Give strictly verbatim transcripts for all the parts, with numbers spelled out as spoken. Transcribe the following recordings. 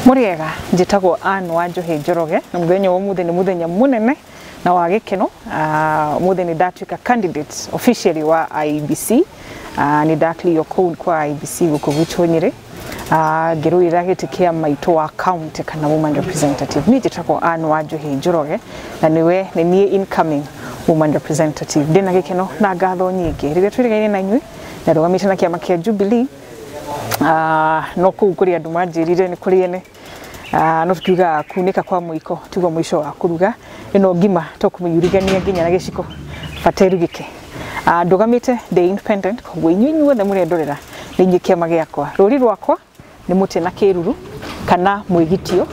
Muriega njitagwo Wanjuhi Njoroge na muthenya wa muthenya muthenya munene na wa gikeno uh, muthenya ndatuika candidate officially wa I E B C uh, ni dakli yo code kwa I E B C guko gwitu Nyeri uh, ngirwira gitikia maito wa county kana woman representative ni njitagwo Wanjuhi Njoroge na niwe ni nie incoming woman representative ndina gikeno na ngatho nyingi riria twirigaine na inyui na rugamite na kiama kia Jubilee uh, no kuguri andu manjirire ni kuri ene uh, no tukiuga kunika kwa muiko tugo mwisho wa kuruga ino ngima tokumuyurigania nginya na giciko baterugike uh, ndugamite the independent kogwo inyinyu wothe muri ndorera ninyi kiama giakwa ruri rwakwa ni muti na kiruru kana mwigitio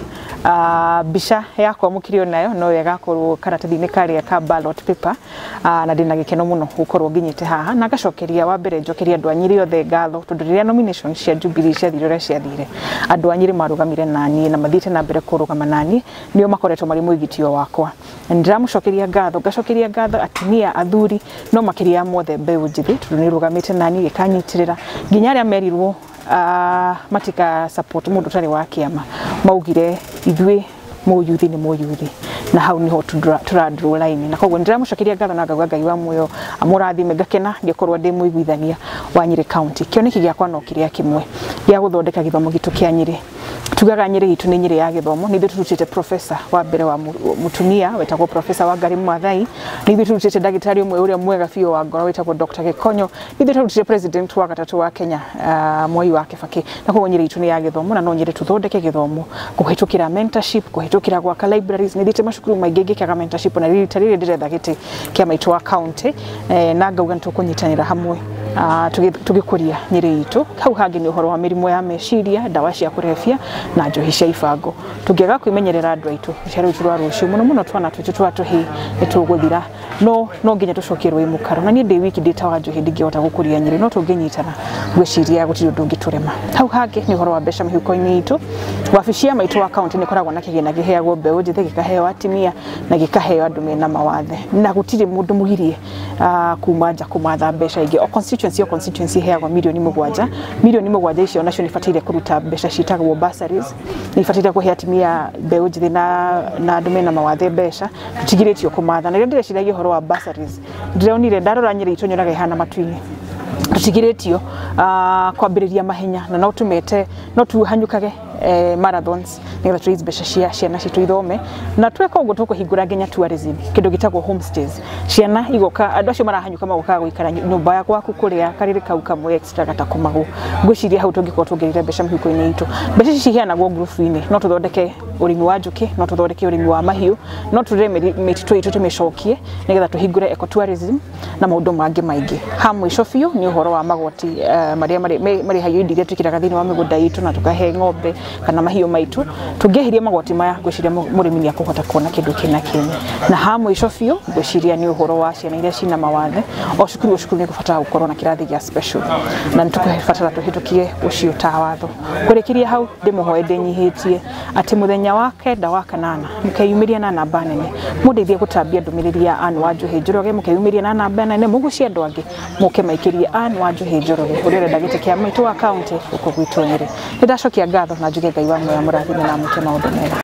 Uh, bisha yakwa mukirio nayo no yagakorwo karatathi-ini karia ka ballot paper uh, na ndina gikeno muno gukorwo nginyite haha na gacokeria wa mbere njokeria andu a Nyeri othe ngatho tondu riria nomination cia Jubilee cia thire cia thire andu a Nyeri marugamire nani na mathite na mbere kurugama nani nio makoretwo mari mwigitio wakwa ndiramucokeria ngatho gacokeria ngatho atumia athuri no makiria mothe mbeu njithi tondu ni rugamite nani gikanyitirira nginya aria merirwo Uh, matika support mundu tari wa kiama maugire ithwe muyuthi ni muyuthi na hau niho turadraw line na kogwo ndiramucokeria ngatho na ngagwa Ngai wa muoyo amurathime ngakena ngikorwo ndi muiguithania wa Nyeri county kioneki giakwa no kiria kimwe gia guthondeka githomo gitu kia Nyeri tugaga Nyeri itu ni Nyeri ya githomo ni thututite professor wa mbere wa mutumia wetagwo professor wa Ngari Mwathai ni thututite dagitari umwe uria mwega fio wa ngoro wetagwo Doctor Gikonyo ni thututite president wa gatatu wa Kenya uh, Mwai wa Kibaki na kogwo Nyeri itu ni ya githomo na no Nyeri tuthondeke githomo kuhitukira mentorship kuhitukira gwa libraries ni thite mashukuru maingi ngikaga mentorship na riri tarire ndiretha giti kia maitwa county eh, na ngauga ntukunyitanira hamwe uh, tugikuria Nyeri itu hau hangi ni uhoro wa mirimo ya meciria dawa cia kurefia na njohi cia ibango tungiaga kwimenyerera andu aitu ciaro itu rwa rucio muno muno twana twitu twatuhi nituguthira no no nginya tucokirwe imukaro na ni ndi wiki ndita Wanjuhi ndingihota gukuria Nyeri no tunginyitana gwiciria gutiri ndungiturema hau hangi ni uhoro wa besha mihuko-ini itu wabici ya maitu wa county ni koragwo na kigina giheagwo mbeu njithi gikaheo atimia na gikaheo andu mena mawathe na gutiri mundu mugirie uh, kuma nja kumatha besha ingi o constituency o constituency heagwo milioni mugwanja milioni mugwanja icio nacio ni fatire kuruta besha citagwo bursaries ni fatire kuhe atimia mbeu njithi na na andu mena mawathe besha tutigiritio kumatha na rĩrĩa ndĩreciria horo wa bursaries ndĩronire ndarora Nyeri itu nyoraga ihana matu-ini tutigiritio uh, kwambiriria mahenya na no tumete no tuhanyukage eh, marathons nĩgetha tũize mbeca cia ciana citu ithome na tweka ũguo tũkũhingũra nginya tourism kĩndũ gĩtagwo homestays ciana igoka andũ acio marahanyuka magoka gũikara nyũmba ya gwaku kũrĩa karĩrĩ kau kamwe extra gatakomagwo ngwĩciria hau tũngĩkorwo tuongerera mbeca mĩhuko-inĩ itũ mbeca ici ciheanagwo group-inĩ no tũthondeke ũrĩmi wa njũkĩ no tũthondeke ũrĩmi wa mahiũ no tũrere mĩtitũ itũ tũmĩcokie nĩgetha tũhingũre ecotourism na maũndũ mangĩ maingĩ ha mũico biũ nĩ ũhoro wa magoti uh, marĩa marĩhagio indo iria twĩkĩraga thĩinĩ wa mĩgũnda itũ na tũkahe ng'ombe kana mahiũ maitũ tũngĩeheria magoti maya ngwĩciria mũrĩmi nĩ akũhota kuona kĩndũ kĩna kĩnya na ha mũico biũ ngwĩciria nĩ ũhoro wa ciana iria cina mawathe o cukuru o cukuru nĩ gũbatara gũkorwo na kĩrathi gĩa special na nĩ tũkũbatara tũhĩtũkie ũcio ta watho kũrĩkĩria hau ndĩmũhoe ndĩnyihĩtie atĩ mũthenya wa kenda wa kanana mũkeyumĩria na namba nene mũndeithie gũtambia ndũmĩrĩri ya Wanjuhi Njoroge mũkeyumĩria na namba nene mũgucie andũ angĩ mũke maikĩrie Wanjuhi Njoroge ũrĩa ũrenda gĩtĩ kĩa maitũ wa county gũkũ gwitũ Nyeri nĩ ndacokia ngatho na njuge Ngai wa muoyo amũrathime na amũke maũndũ mega.